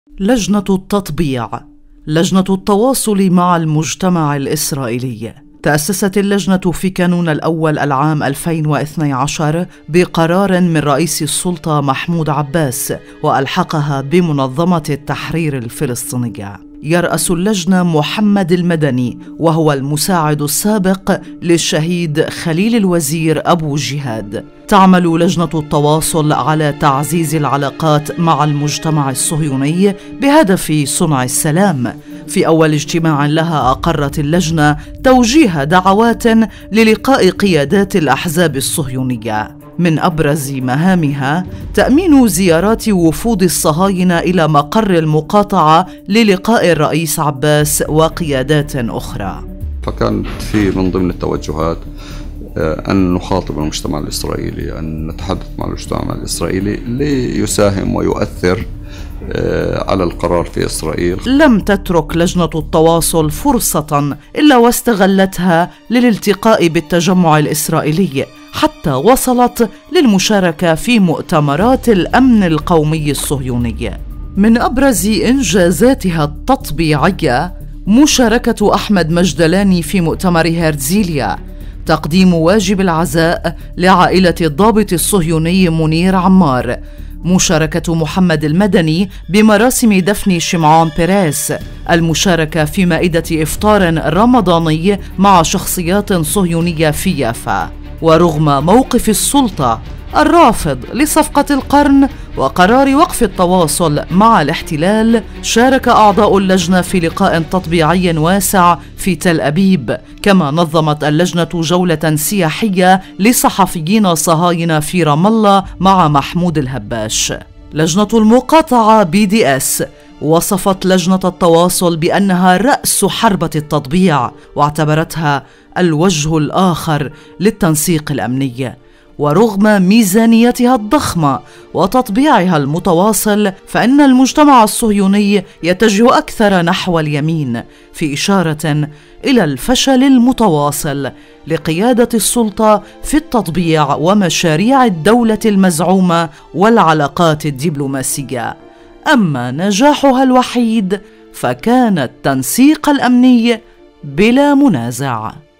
لجنة التطبيع، لجنة التواصل مع المجتمع الإسرائيلي. تأسست اللجنة في كانون الأول العام 2012 بقرار من رئيس السلطة محمود عباس، وألحقها بمنظمة التحرير الفلسطينية. يرأس اللجنة محمد المدني، وهو المساعد السابق للشهيد خليل الوزير أبو جهاد. تعمل لجنة التواصل على تعزيز العلاقات مع المجتمع الصهيوني بهدف صنع السلام. في أول اجتماع لها أقرت اللجنة توجيه دعوات للقاء قيادات الأحزاب الصهيونية. من أبرز مهامها تأمين زيارات وفود الصهاينة إلى مقر المقاطعة للقاء الرئيس عباس وقيادات أخرى. فكانت في من ضمن التوجهات أن نخاطب المجتمع الإسرائيلي، أن نتحدث مع المجتمع الإسرائيلي ليساهم ويؤثر على القرار في إسرائيل. لم تترك لجنة التواصل فرصة إلا واستغلتها للالتقاء بالتجمع الإسرائيلي، حتى وصلت للمشاركة في مؤتمرات الأمن القومي الصهيوني. من أبرز إنجازاتها التطبيعية مشاركة أحمد مجدلاني في مؤتمر هرتزيليا، تقديم واجب العزاء لعائلة الضابط الصهيوني منير عمار، مشاركة محمد المدني بمراسم دفن شمعون بيريس، المشاركة في مائدة إفطار رمضاني مع شخصيات صهيونية في يافا. ورغم موقف السلطة الرافض لصفقة القرن وقرار وقف التواصل مع الاحتلال، شارك أعضاء اللجنة في لقاء تطبيعي واسع في تل أبيب. كما نظمت اللجنة جولة سياحية لصحفيين صهاينة في رام الله مع محمود الهباش. لجنة المقاطعة BDS وصفت لجنة التواصل بأنها رأس حربة التطبيع، واعتبرتها الوجه الآخر للتنسيق الأمني. ورغم ميزانيتها الضخمة وتطبيعها المتواصل، فإن المجتمع الصهيوني يتجه أكثر نحو اليمين، في إشارة إلى الفشل المتواصل لقيادة السلطة في التطبيع ومشاريع الدولة المزعومة والعلاقات الدبلوماسية. أما نجاحها الوحيد فكان التنسيق الأمني بلا منازع.